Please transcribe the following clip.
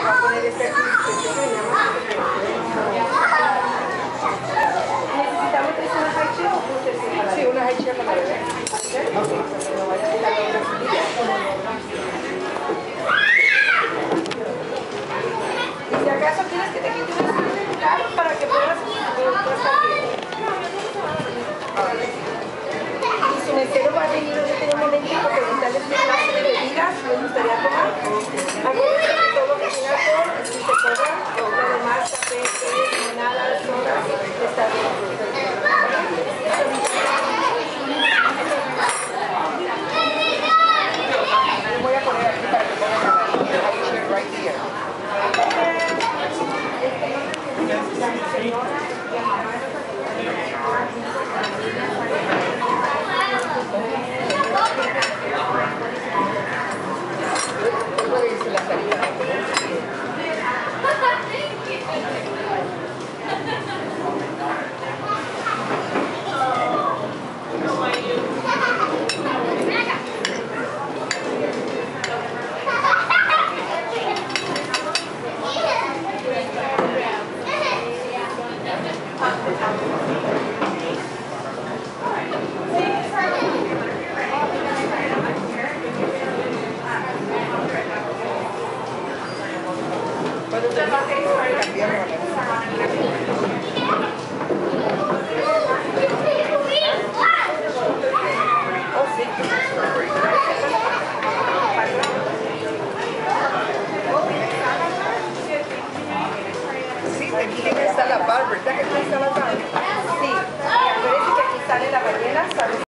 a poner este aquí, ¿necesitamos una haiche o un tercio para? Sí, una haiche para la bebé. Y si acaso quieres que te quite una celular para que puedas estar bien. Y su mesero va a venir en un momentito para preguntarles qué clase de bebidas les gustaría tomar.